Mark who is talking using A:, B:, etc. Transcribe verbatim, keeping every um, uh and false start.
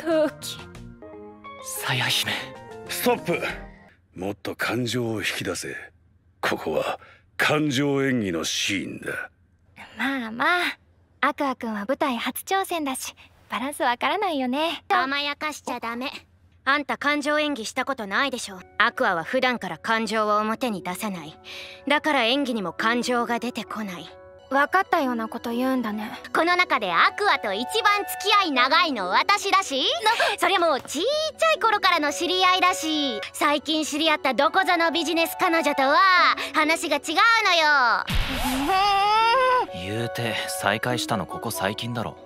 A: 陶器。
B: さや姫。
C: ストップ。もっと感情を引き出せ。ここは感情演技のシーンだ。
A: まあまあ、アクアくんは舞台初挑戦だしバランスわからないよね。
D: 甘やかしちゃダメ。あんた感情演技したことないでしょ。アクアは普段から感情を表に出せない。だから演技にも感情が出てこない。
A: 分かったようなこと言うんだね。
D: この中でアクアと一番付き合い長いの私だし、そりゃもうちっちゃい頃からの知り合いだし、最近知り合ったどこぞのビジネス彼女とは話が違うのよ。
B: 言うて再会したのここ最近だろ。